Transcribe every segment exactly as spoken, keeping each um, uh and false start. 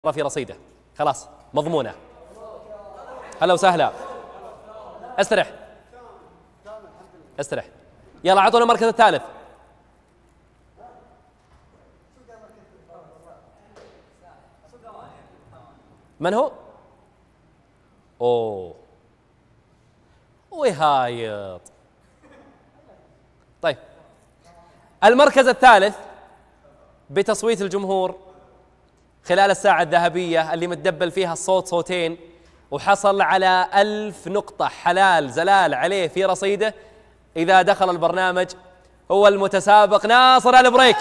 في رصيده خلاص مضمونة. هلا وسهلا. استرح استرح. يلا اعطونا المركز الثالث. من هو؟ اوه ويهايط. طيب المركز الثالث بتصويت الجمهور خلال الساعة الذهبية اللي متدبل فيها الصوت صوتين وحصل على ألف نقطة حلال زلال عليه في رصيده إذا دخل البرنامج هو المتسابق ناصر البريك.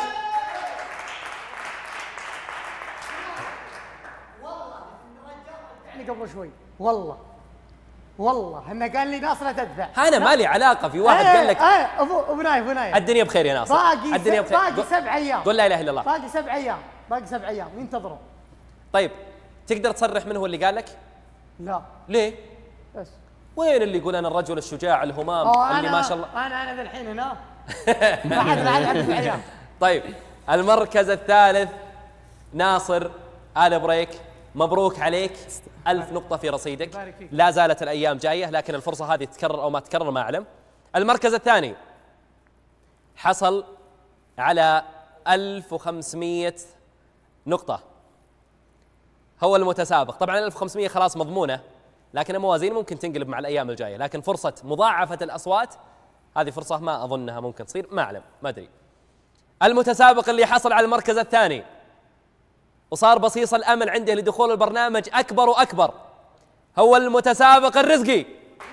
والله يعني قبل شوي والله والله انه قال لي ناصر تدفع. أنا ما لي علاقة في واحد ايه قال لك ايه ابو ابو نايف ابو نايف الدنيا بخير يا ناصر. باقي الدنيا بخير. باقي سبع ايام. قل لا إله إلا الله. باقي سبع ايام باقي سبع ايام ينتظروا. طيب تقدر تصرح من هو اللي قال لك؟ لا ليه؟ بس وين اللي يقول أنا الرجل الشجاع الهمام أوه اللي أنا ما شاء الله. انا انا ذا الحين هنا بعد بعد عندي سبع ايام. طيب المركز الثالث ناصر آل بريك، مبروك عليك ألف نقطة في رصيدك. لا زالت الأيام جاية لكن الفرصة هذه تتكرر أو ما تتكرر ما أعلم. المركز الثاني حصل على ألف وخمسمئة نقطة، هو المتسابق. طبعا ألف وخمسمئة خلاص مضمونة لكن الموازين ممكن تنقلب مع الأيام الجاية، لكن فرصة مضاعفة الأصوات هذه فرصة ما أظنها ممكن تصير، ما أعلم ما أدري. المتسابق اللي حصل على المركز الثاني وصار بصيص الأمل عنده لدخول البرنامج أكبر وأكبر هو المتسابق الرزقي.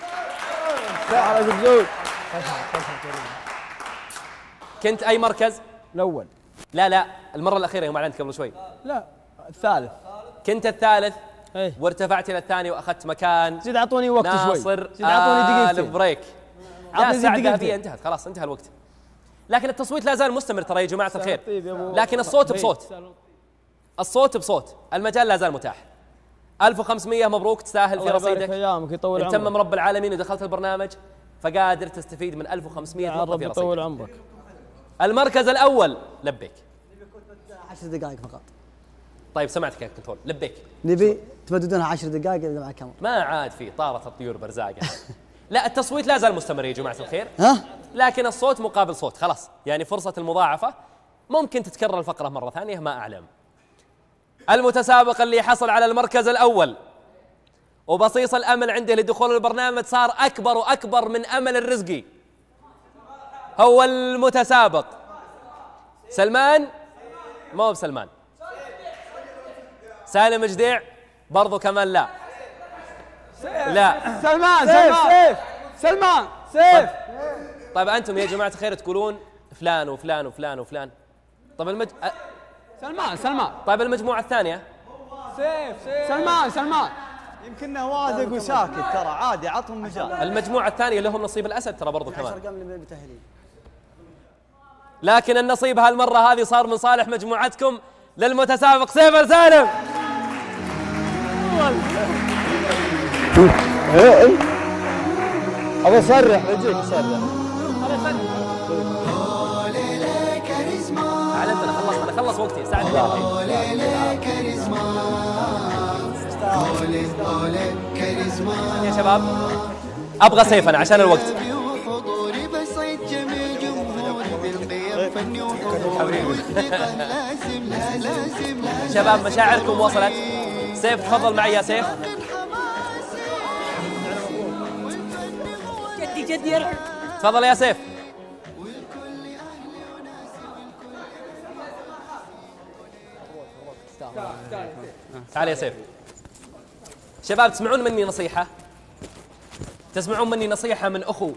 كنت أي مركز؟ الأول. لا لا المرة الأخيرة يوم أعلنت قبل شوي. لا الثالث. كنت الثالث ايه وارتفعت إلى الثاني وأخذت مكان زيد أعطوني وقت شوي. ناصر زيد أعطوني دقيقتين. البريك. لا الساعة الذهبية انتهت خلاص انتهى الوقت. لكن التصويت لا زال مستمر ترى يا جماعة الخير. لكن الصوت بصوت. الصوت بصوت، المجال لا زال متاح. ألف وخمسمئة مبروك تستاهل في رصيدك. ايامك يطول عمرك. تمم رب العالمين ودخلت البرنامج فقادر تستفيد من ألف وخمسمئة نقطة في رصيدك. يطول عمرك. المركز الأول لبيك. عشر دقائق فقط. طيب سمعتك يا كنترول لبيك. نبي تمددونها عشر دقائق إذا معك كم؟ ما عاد في طارت الطيور برزاقة. لا التصويت لا زال مستمر يا جماعة الخير. ها؟ لكن الصوت مقابل صوت خلاص، يعني فرصة المضاعفة ممكن تتكرر الفقرة مرة ثانية ما أعلم. المتسابق اللي حصل على المركز الأول وبصيص الأمل عنده لدخول البرنامج صار أكبر وأكبر من أمل الرزقي هو المتسابق سلمان. ما هو بسلمان. سالم جديع برضو كمان لا. لا سلمان سلمان سلمان سيف. طيب أنتم يا جماعة الخير تقولون فلان وفلان وفلان وفلان. طيب المج... سلمان سلمان. طيب المجموعة الثانية سيف سيف سلمان سلمان. يمكنه واثق وساكت ترى عادي عطهم مجال. المجموعة الثانية لهم نصيب الأسد ترى برضو كمان. عشر أرقام اللي متأهلين. لكن النصيب هالمرة هذه صار من صالح مجموعتكم للمتسابق سيف السالم. أبغى أصرح بيجيك أصرح. أعلنت أنا خلصت أنا خلص وقتي ساعدني يا شباب. أبغى سيف أنا عشان الوقت. شباب مشاعركم وصلت. سيف تفضل معي يا سيف. جدي جدي يرحم. تفضل يا سيف. تعال يا سيف. شباب تسمعون مني نصيحة، تسمعون مني نصيحة من أخو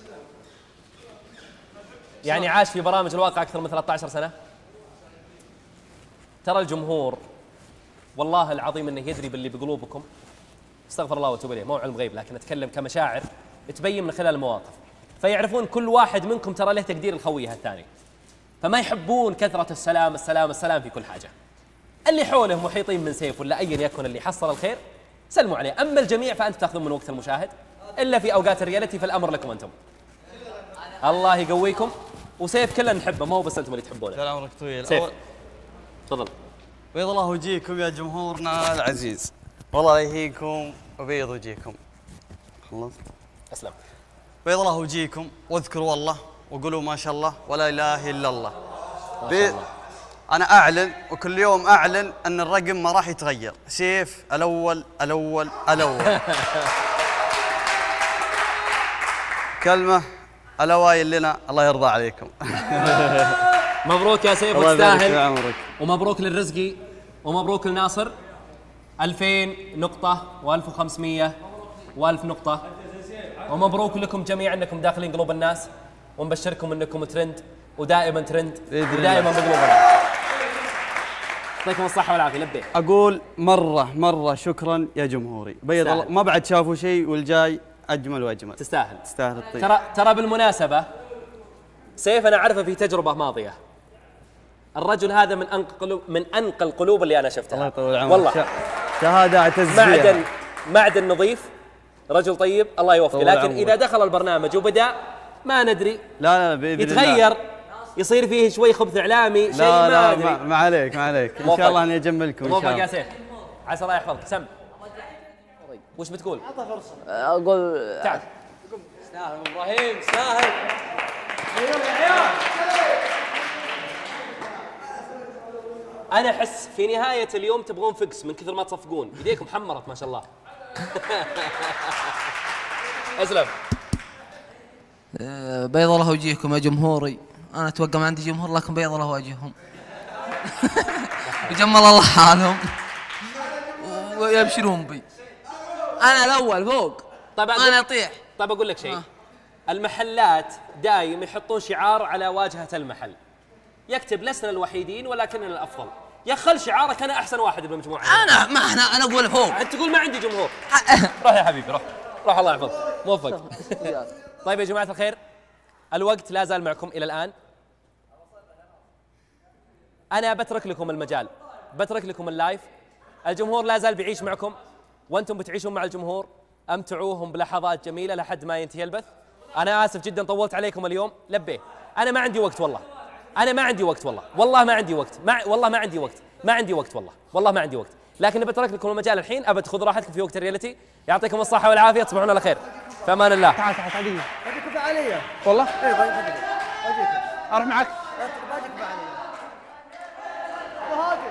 يعني عاش في برامج الواقع أكثر من ثلاثة عشر سنة. ترى الجمهور والله العظيم أنه يدري باللي بقلوبكم، استغفر الله واتوب إليه، مو علم غيب لكن أتكلم كمشاعر تبين من خلال المواقف، فيعرفون كل واحد منكم ترى له تقدير الخويه الثاني، فما يحبون كثرة السلام السلام السلام في كل حاجة. اللي حوله محيطين من سيف ولا أيا يكن اللي حصل الخير سلموا عليه، أما الجميع فأنتم تأخذون من وقت المشاهد إلا في أوقات الريالتي فالأمر لكم أنتم. الله يقويكم. وسيف كلنا نحبه ما هو بس أنتم اللي تحبونه. طال عمرك طويل. سيف تفضل. بيض الله وجيكم يا جمهورنا العزيز، والله يهيكم وبيض وجيكم. خلصت؟ اسلم. بيض الله وجيكم واذكروا الله وقولوا ما شاء الله ولا اله الا الله. ما شاء الله. انا اعلن وكل يوم اعلن ان الرقم ما راح يتغير، سيف الاول الاول الاول. كلمه الاوائل لنا، الله يرضى عليكم. مبروك يا سيف الله يبارك في وتستاهل، عمرك. ومبروك للرزقي ومبروك لناصر. ألفين نقطة وألف وخمسمية وألف نقطة، ومبروك لكم جميعا انكم داخلين قلوب الناس، ونبشركم انكم ترند ودائما ترند ودائما بقلوب الناس. يعطيكم الصحة والعافية. لبيك اقول مرة مرة شكرا يا جمهوري، بيض الله ما بعد شافوا شيء والجاي اجمل واجمل. تستاهل تستاهل الطيب. ترى ترى بالمناسبة سيف انا اعرفه في تجربة ماضية، الرجل هذا من انقى من انقى القلوب اللي انا شفتها. الله يطول عمرك. والله شهادة اعتز فيها. معدن معدن نظيف، رجل طيب الله يوفقه، لكن عمرك. إذا دخل البرنامج وبدأ ما ندري لا لا بإذن يتغير الله. يصير فيه شوي خبث إعلامي شيء لا ما لا أدري. ما, ما عليك ما عليك إن شاء الله أني أجملكم إن شاء الله. موفق يا سيف، عسى الله يحفظك. سم وش بتقول؟ اقول تعال. استاهل ابراهيم استاهل. أنا أحس في نهاية اليوم تبغون فكس من كثر ما تصفقون، يديكم حمرت ما شاء الله. أسلم. بيض الله وجيهكم يا جمهوري، أنا أتوقع ما عندي جمهور لكن بيض الله وجههم. وجمل الله حالهم ويبشرون بي. أنا الأول فوق. طيب أنا أطيح. طيب أقول لك شيء، المحلات دايم يحطون شعار على واجهة المحل يكتب لسنا الوحيدين ولكننا الأفضل. يا خل شعارك أنا أحسن واحد بالمجموعة. أنا ما أنا أنا أقول فوق. أنت تقول ما عندي جمهور. روح يا حبيبي روح روح الله يحفظك. موفق. طيب يا جماعة الخير، الوقت لا زال معكم إلى الآن. أنا بترك لكم المجال، بترك لكم اللايف. الجمهور لا زال بيعيش معكم وأنتم بتعيشون مع الجمهور، أمتعوهم بلحظات جميلة لحد ما ينتهي البث. أنا آسف جدا طولت عليكم اليوم. لبيه أنا ما عندي وقت والله، أنا ما عندي وقت والله، والله ما عندي وقت، ما والله ما عندي وقت، ما عندي وقت والله، والله ما عندي وقت. لكن بترك لكم المجال الحين، أبد خذ راحتكم في وقت الرياليتي. يعطيكم الصحة والعافية، تصبحون على خير، في أمان الله. تعال تعال تعال باجيك فعالية والله اي باجيك باجيك اروح معك. باجيك فعالية. وهاجم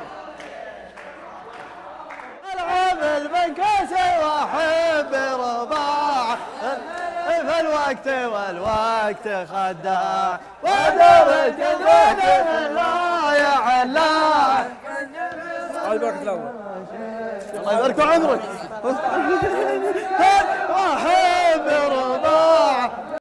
العامل من كاسي واحب رباع في الوقت والوقت خداع ودار الجدود لا يا علاع. الله يبارك فيك. الله يبارك عمرك.